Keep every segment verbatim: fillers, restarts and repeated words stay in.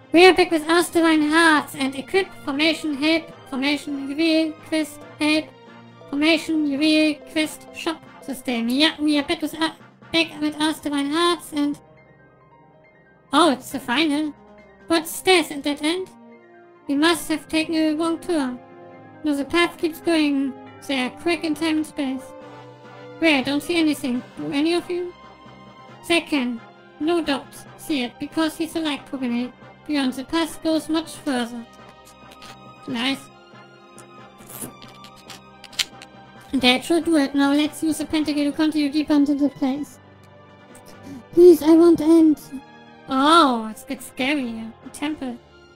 We are back with Ask Divine Hearts and equip formation help, formation reveal, quest help, formation reveal, quest shop system. Yeah, we are back with, uh, back with Ask Divine Hearts and... Oh, it's the final. What's this at that end? We must have taken a wrong turn. No, the path keeps going there, quick in time and space. Wait, I don't see anything. Do any of you? Second, no doubts. See it, because he's a light promenade. Beyond the path goes much further. Nice. That should do it. Now let's use the pentacle to continue deeper into the place. Please, I won't end. Oh, it's gets scary here. A temple.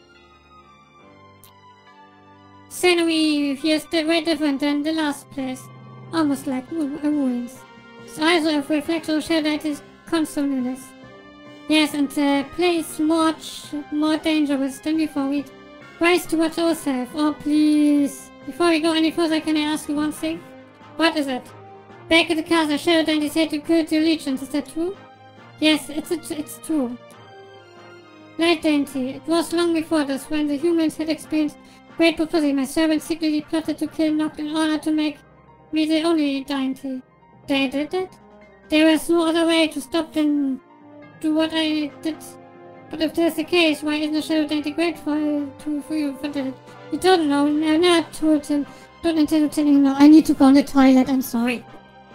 Scenery here is way different than the last place. Almost like ruins. It's also a reflection of shadow that is consonant. Yes, and the place much more dangerous than before. We rise to watch ourselves. Oh, please. Before we go any further, can I ask you one thing? What is it? Back at the castle, Shadow Dandy said to kill the legions. Is that true? Yes, it's a, it's true. Light Dainty. It was long before this, when the humans had experienced great prophecy. My servants secretly plotted to kill Noct in order to make me the only Dainty. They did that? There was no other way to stop them. Do what I did. But if that's the case, why isn't the Shadow Dainty grateful to for you for that? You don't know. I never told him. Don't intend to tell him now. I need to go on the toilet. I'm sorry.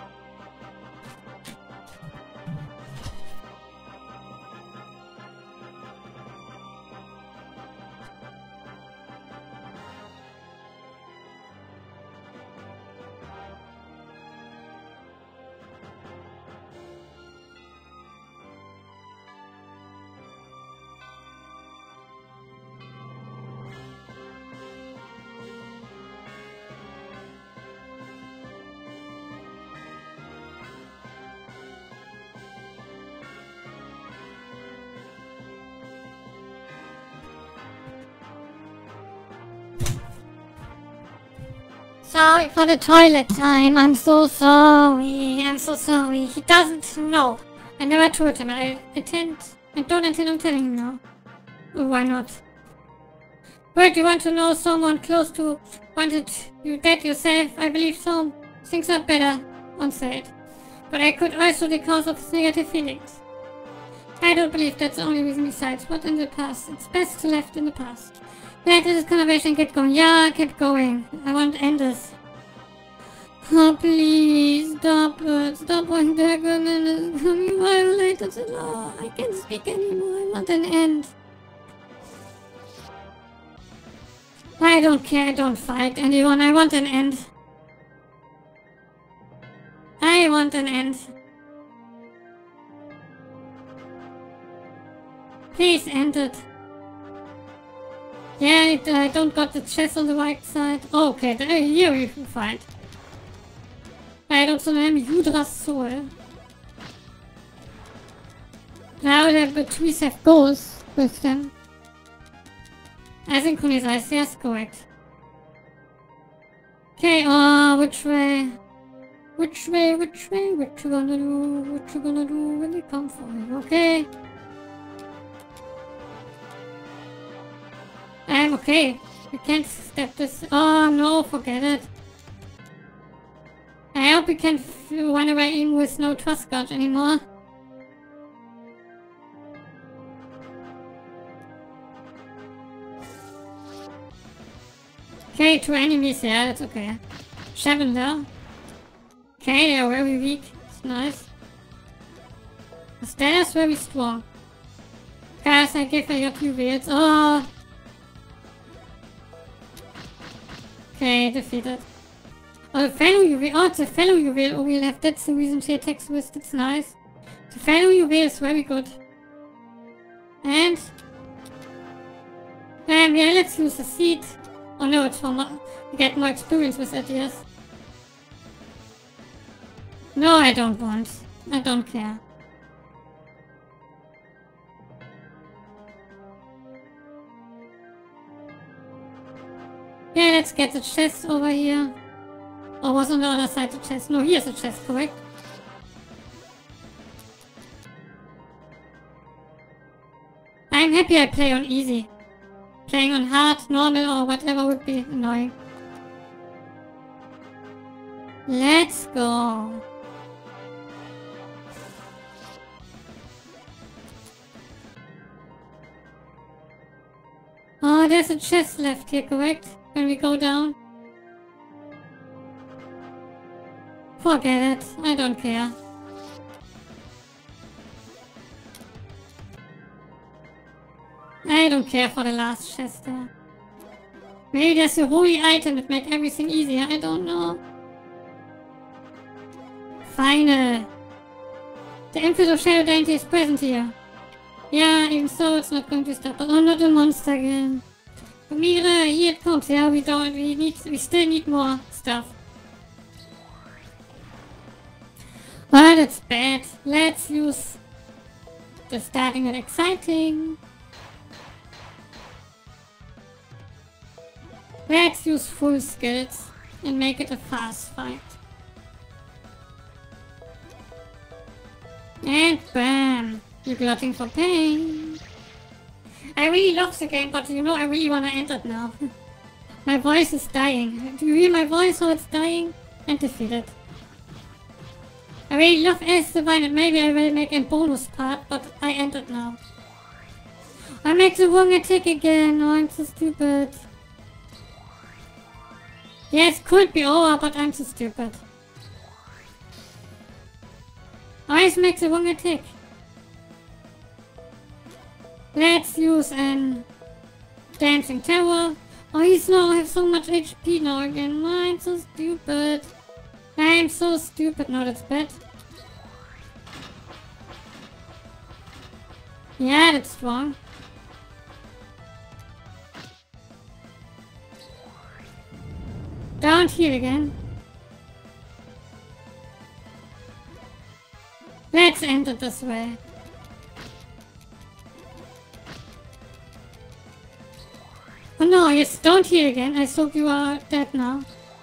Sorry for the toilet time. I'm so sorry. I'm so sorry. He doesn't know. I never told him. I intend. I don't intend on telling him now. Oh, why not? But you want to know someone close to wanted you dead yourself? I believe so. Things are better unsaid. But I could also because of his negative feelings. I don't believe that's the only reason besides. What in the past? It's best to left in the past. Let this conversation get going. Yeah, keep going. I want to end this. Oh, please, stop it. Stop when they're gonna be violated the law. I can't speak anymore. I want an end. I don't care. I don't fight anyone. I want an end. I want an end. Please end it. Yeah, I uh, don't got the chest on the right side. Oh, okay, there, here we can find. I don't know him, Yudra's soul. Now the trees have goals with them. I synchronize, yes, correct. Okay, oh, which way? Which way, which way, what you gonna do, what you gonna do when they come for you, okay? I'm okay. We can't step this. Oh no, forget it. I hope we can run away in with no trust guard anymore. Okay, two enemies here, that's okay. Seven there. Okay, they are very weak. It's nice. The stairs very strong. Guys, I give her your two wheels. Oh! Okay, defeated. Oh, the fellow Juwel. Oh, it's a fellow Juwel. Oh, we left. That's the reason she attacks with. That's nice. The fellow Juwel is very good. And... And yeah, let's use the seed. Oh no, it's for more... We get more experience with it, yes. No, I don't want. I don't care. Yeah, let's get the chest over here. Or was on the other side the chest? No, here's the chest, correct? I'm happy I play on easy. Playing on hard, normal, or whatever would be annoying. Let's go. Oh, there's a chest left here, correct? When we go down. Forget it. I don't care. I don't care for the last chest there. Maybe there's a holy item that makes everything easier. I don't know. Final. The Empress of Shadow Dainty is present here. Yeah, even so, it's not going to stop. But I'm not a monster again. Mira, here it comes. Yeah, we don't. We need. We still need more stuff. Well, that's bad. Let's use the starting and exciting. Let's use full skills and make it a fast fight. And bam! You're glutting for pain. I really love the game, but you know I really wanna end it now. My voice is dying. Do you hear my voice how it's dying? And defeated. I really love Ace Divine and maybe I will make a bonus part, but I end it now. I make the wrong attack again. Oh, I'm so stupid. Yes, could be over, but I'm so stupid. I always make the wrong attack. Let's use an Dancing Terror. Oh, he's now have so much H P now again. Oh, I'm so stupid. I'm so stupid. No, that's bad. Yeah, that's strong. Don't heal again. Let's end it this way. Oh no, yes, don't heal again. I thought you are dead now.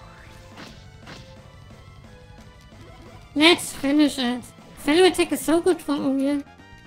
Let's finish it. Fellow attack is so good from Uriel.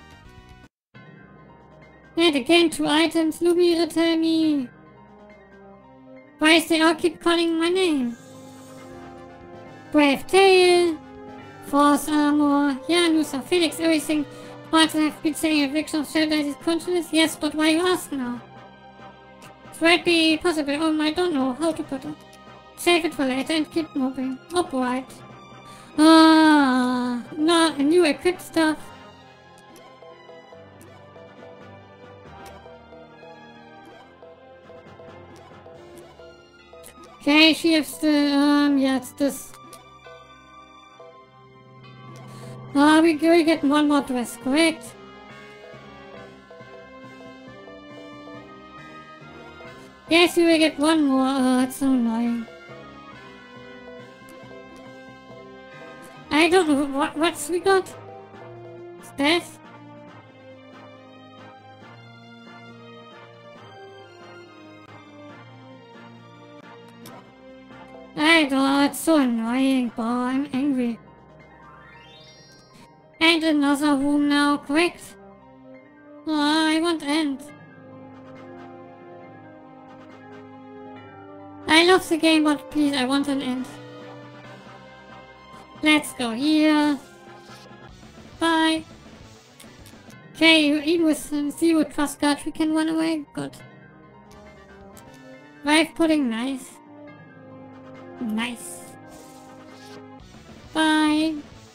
And again, two items. Lumira, tell me. Why is they all keep calling my name? Brave Tail. Force Armor. Yeah, Nusa, Felix, everything. What I have been saying, a victim of Shadow Dainty is conscious? Yes, but why you ask now? It might be possible. Oh, I don't know how to put it. Save it for later and keep moving. Upright. Ah, not a new equipped stuff. Okay, she has the, um, yeah, it's this. Ah, uh, we, we get one more dress, correct? Yes, we will get one more. Oh, it's so annoying. I don't know what what's we got. It's death. I don't know, it's so annoying, boy. I'm angry. And another room now, correct? Oh, I want end. I love the game, but please, I want an end. Let's go here. Bye. Okay, even with um, zero trust guard, we can run away. Good. Life pudding, nice. Nice. Bye.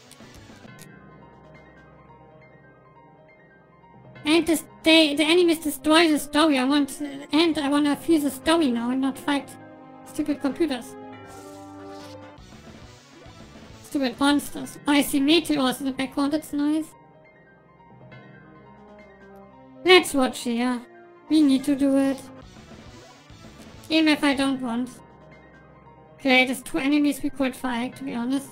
And this, they, the enemies destroy the story. I want, and I want to feel the story now and not fight stupid computers. Stupid monsters. Oh, I see meteors in the background. That's nice. Let's watch here. We need to do it. Even if I don't want. Okay, there's two enemies we could fight, to be honest.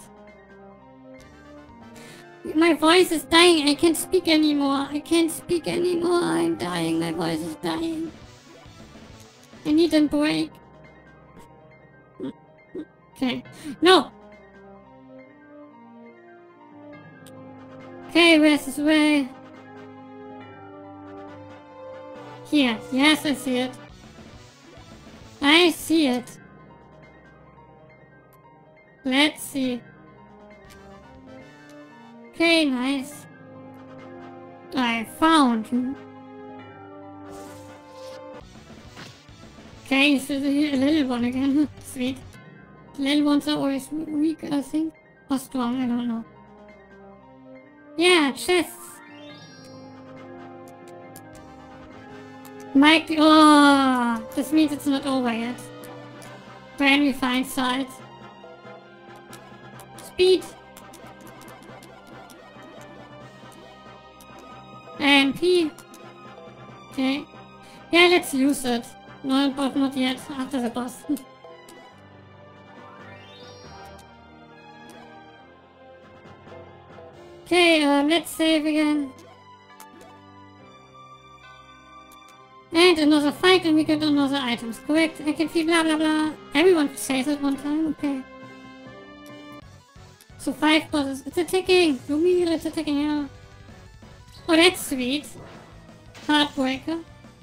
My voice is dying. I can't speak anymore. I can't speak anymore. I'm dying. My voice is dying. I need a break. Okay. No! Okay, where's this way? Here, yes, I see it. I see it. Let's see. Okay, nice. I found you. Okay, this is a little one again. Sweet. Little ones are always weak, I think. Or strong, I don't know. Yeah, chests. Mike, oh, this means it's not over yet. When we find sides. Speed. And P. Okay. Yeah, let's use it. No, but not yet. After the boss. Okay, um, let's save again. And another fight and we get another items. Correct? I can feel blah blah blah. Everyone says it one time. Okay. So five bosses. It's attacking! Lumir, it's attacking, yeah. Oh, that's sweet. Heartbreaker.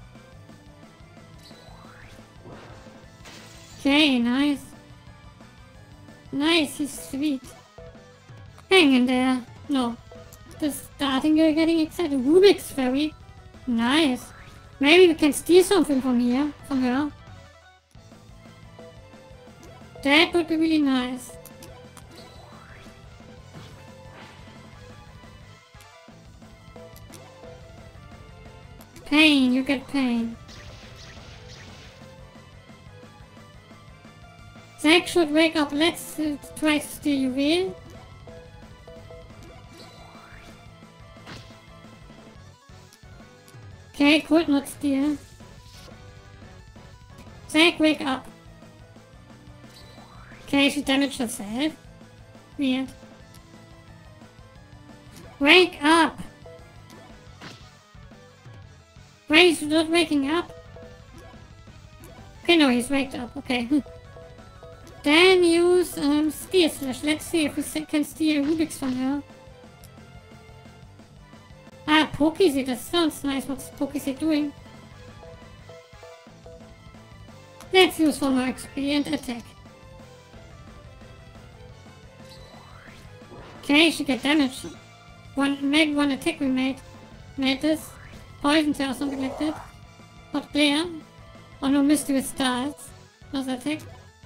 Okay, nice. Nice, he's sweet. Hang in there. No. Just starting to getting excited. Rubik's Fairy. Nice. Maybe we can steal something from here. From her. That would be really nice. Pain, you get pain. Zack should wake up. Let's uh, try to steal Juwel. Okay, could not steal. Zack, wake up. Okay, she damaged herself. Weird. Wake up! Why is he not waking up? Okay, no, he's waked up. Okay. Then use um, Steel Slash. Let's see if we can steal Rubik's from her. Ah, Pokeseed. That sounds nice. What's Pokeseed doing? Let's use for more X P and attack. Okay, she get damaged. One, maybe one attack we made. Made this. Poisoned her or something like that. Not clear. Oh no, Mysterious Stars. Another attack.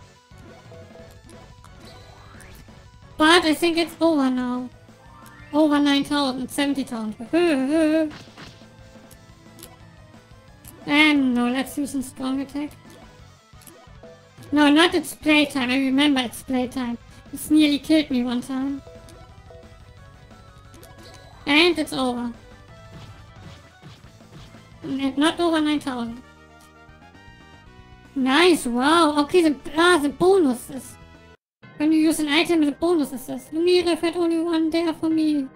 But I think it's over now. Over nine thousand, seventy thousand. And no, let's use a strong attack. No, not its playtime. I remember its playtime. It's nearly killed me one time. And it's over. And not over nine thousand. Nice, wow. Okay, the, ah, the bonuses. When you use an item, the bonus is this. Lumir, I've had only one there for me.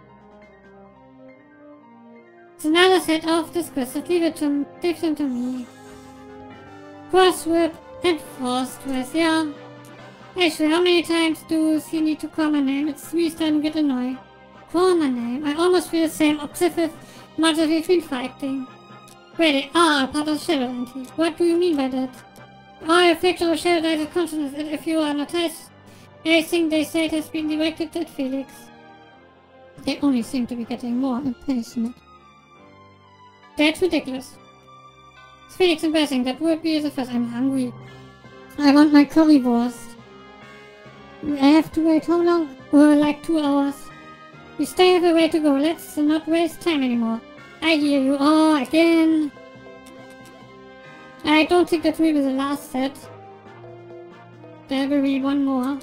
It's another set of this quest. Leave it to, leave them to me. Cross whip and force twist, yeah. Actually, how many times do you need to call my name? It's me starting to get annoyed. Call my name. I almost feel the same obsessive motive we've been fighting. Really, ah, part of Shadow Entity. What do you mean by that? Ah, a factor of Shadow Knight consciousness, and if you are noticed, everything they say has been directed at Felix. They only seem to be getting more impatient. That's ridiculous. It's Felix embarrassing, that would be the first. I'm hungry. I want my currywurst. I have to wait how long? Oh, like two hours. We still have a way to go, let's not waste time anymore. I hear you. Oh, again. I don't think that will be the last set. There will be one more.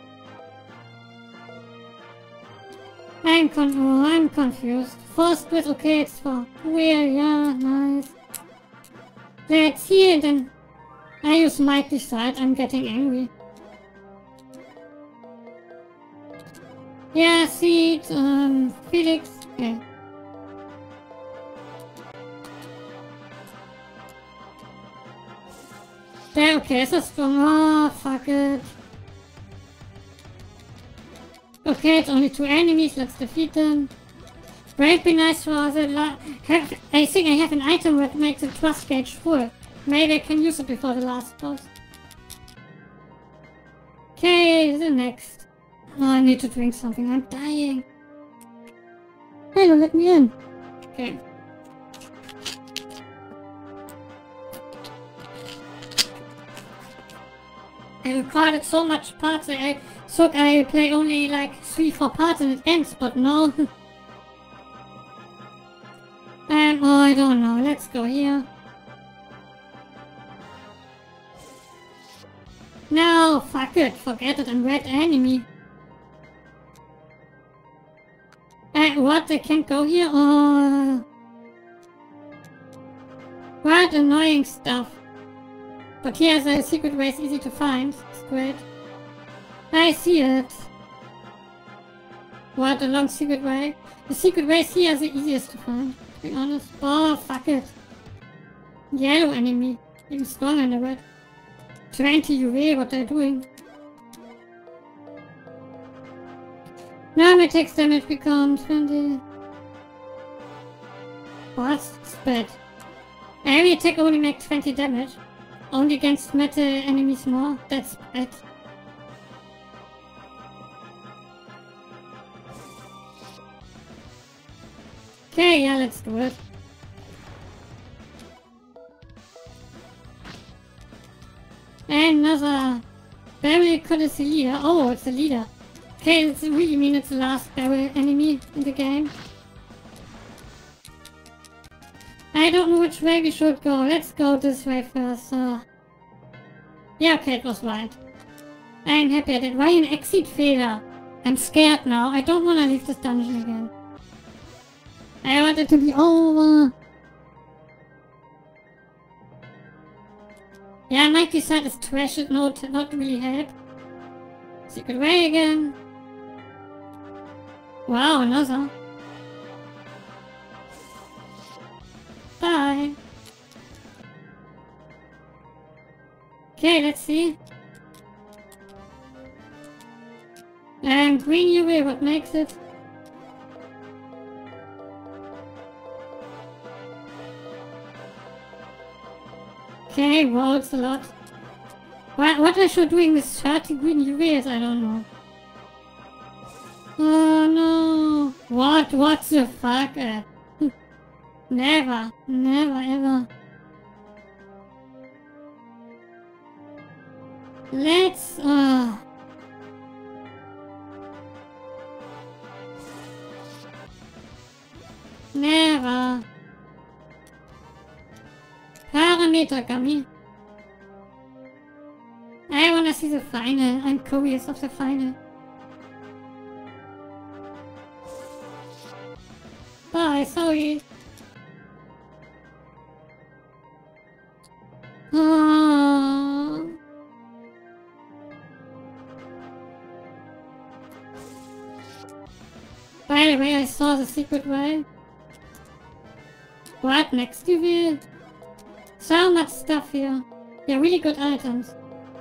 I'm con- oh, I'm confused. First with okay, it's for real, yeah, nice. Let's heal then. I use Mighty Side, I'm getting angry. Yeah, see it, um, Felix, okay. There, okay, it's a strong. Oh, fuck it. Okay, it's only two enemies, let's defeat them. Might be nice for the la- have, I think I have an item that makes the trust gauge full. Maybe I can use it before the last boss. Okay, the next. Oh, I need to drink something. I'm dying. Hello, let me in. Okay. I recorded so much parts that I thought I play only like three, four parts and it ends, but no. um, oh, I don't know. Let's go here. No, fuck it. Forget it. I'm red enemy. Uh, what? I can't go here? Oh. What annoying stuff. But here's a secret way, it's easy to find. It's great. I see it. What a long secret way. The secret ways here are the easiest to find, to be honest. Oh, fuck it. Yellow enemy. Even stronger than the red. twenty U V, what they're doing. Now my text damage becomes twenty. What? It's bad. Every attack only makes twenty damage. Only against metal enemies more. That's bad. Okay, yeah, let's do it. Another barrel courtesy leader. Oh, it's a leader. Okay, it's really mean it's the last barrel enemy in the game. I don't know which way we should go. Let's go this way first. Uh, yeah, okay, it was right. I'm happy I did. Why an exit failure? I'm scared now. I don't want to leave this dungeon again. I want it to be over. Yeah, I might decide to trash it. No, to not really help. Secret way again. Wow, another. Bye. Okay, let's see. And green U V, what makes it? Okay, wow, it's a lot. What, what I should do with thirty green U Vs, I don't know. Oh no. What, what the fuck? Uh, never, never ever. Let's, uh... never. Parameter gummy. I wanna see the final. I'm curious of the final. Bye, sorry. Oh. By the way, I saw the secret way. What next to you? So much stuff here. Yeah, really good items.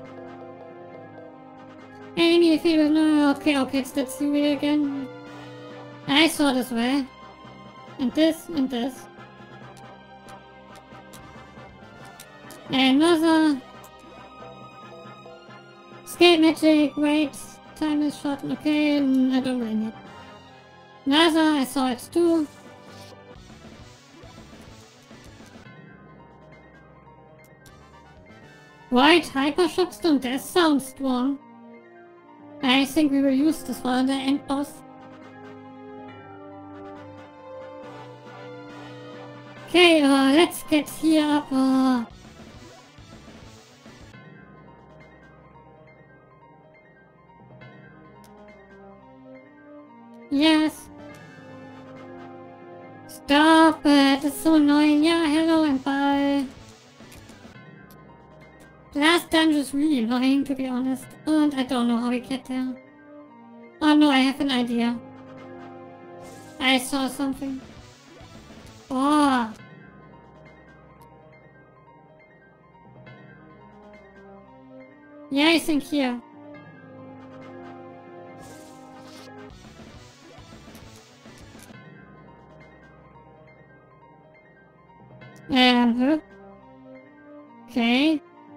Enemy if you no okay, okay, it's that U V again. I saw this way. And this and this. Another escape magic, wait, time is short, okay, I don't really need. Another, I saw it too. White Hyper Shockstone, that sounds strong. I think we will use this for the end boss. Okay, uh, let's get here up. Uh... Yes. Stop it, it's so annoying. Yeah, hello and bye. The last dungeon is really annoying, to be honest. And I don't know how we get there. Oh no, I have an idea. I saw something. Oh. Yeah, I think here. Huh? Okay.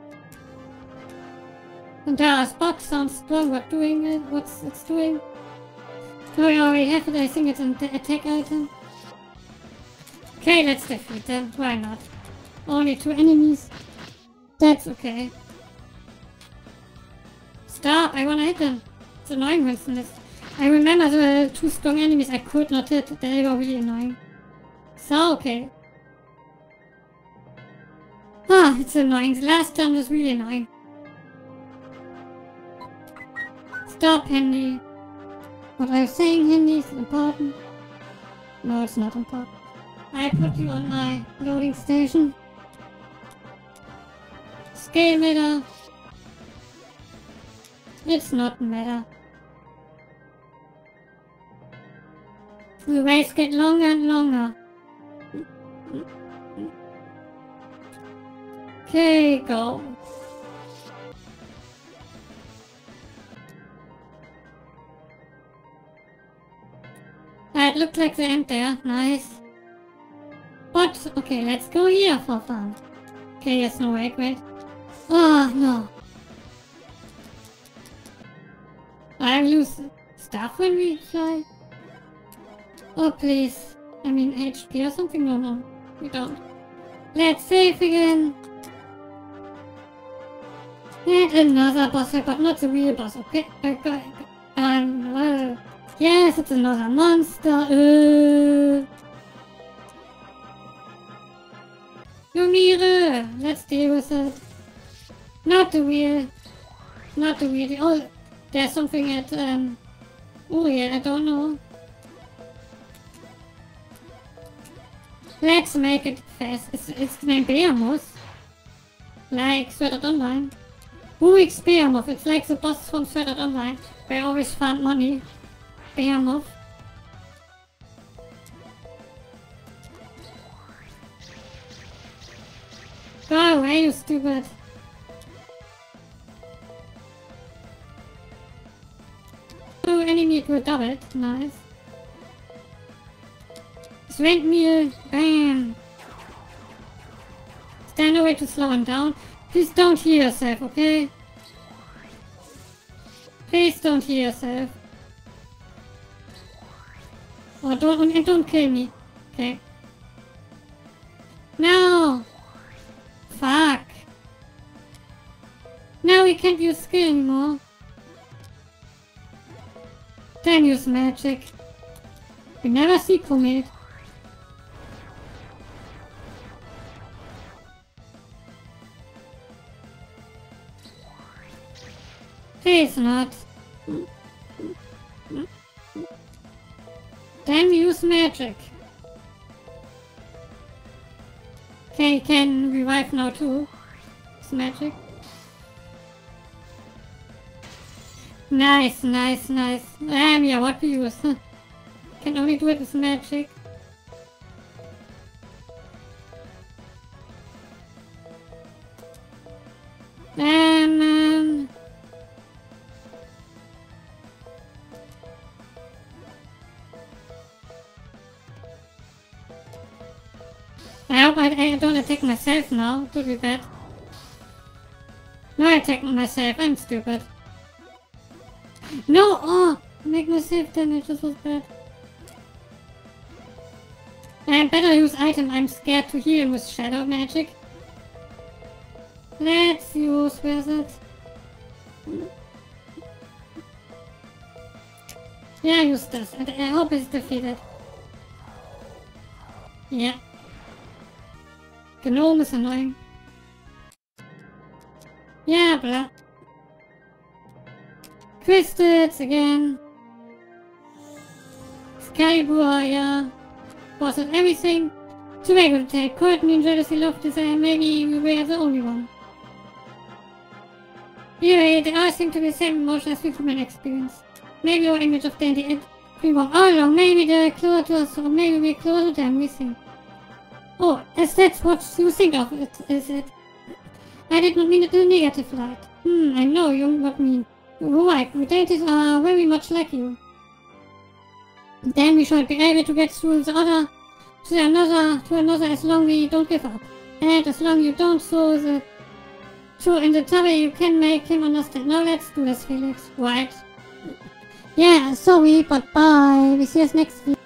And our box sounds strong. What doing it? What's it's doing? No, we already have it. I think it's an attack item. Okay, let's defeat them. Why not? Only two enemies. That's okay. Stop! I wanna hit them. It's annoying, Winston. I remember the two strong enemies I could not hit. They were really annoying. So, okay. Ah, it's annoying. The last time was really annoying. Stop, Handy. What I was saying, Handy, is important. No, it's not important. I put you on my loading station. Scale meter. It's not matter. The ways get longer and longer. Okay, go. It looked like the end there. Nice. But, okay, let's go here for fun. Okay, yes, no, wait, wait. Oh, no. I lose stuff when we fly. Oh, please. I mean, H P or something? No, no, we don't. Let's save again. And another boss fight, but not the real boss, okay? Okay. Um, uh, yes, it's another monster. Uh. Lumire! Let's deal with it. Not the wheel. Not the wheel. Oh, there's something at, um... Uriel, I don't know. Let's make it fast. It's, it's named Behemoth. Like Sword Art Online. Urik's Behemoth. It's like the boss from Sword Art Online. Where I always found money. Behemoth. Go away, you stupid. Oh, enemy to double it. Nice. Zwendmeal. Bam. Stand away to slow him down. Please don't heal yourself, okay? Please don't heal yourself. Oh, don't, and don't kill me. Okay. No! Fuck! Now we can't use skill anymore. Then use magic. We never see Comet. Please not. Then we use magic. Okay, can revive now too. It's magic. Nice, nice, nice. Um, yeah, what we use? Huh? Can only do it with magic. Um, um. I hope I, I don't attack myself now. Could be bad. No, I attack myself. I'm stupid. No! Oh! Make myself damage. This was bad. I better use item. I'm scared to heal with shadow magic. Let's use. Where's it? Yeah, use this. And I hope it's defeated. Yeah. Gnome is annoying. Yeah, blah. Crystals again. Skybua, yeah. Was it everything? To make it take Courtney and Jealousy Love Desire, maybe we were the only one. Anyway, they all seem to be the same emotion as with human experience. Maybe our image of Dandy and we were all along, maybe they're closer to us, or maybe we're closer than we think. Oh, as that's what you think of it, is it? I did not mean it in a negative light. Hmm, I know you what mean. Right, mutated are very much like you. Then we should be able to get through the other, to another, to another as long as we don't give up. And as long as you don't throw the throw in the towel, you can make him understand. Now let's do this, Felix. Right? Yeah, sorry, but bye. We see us next week.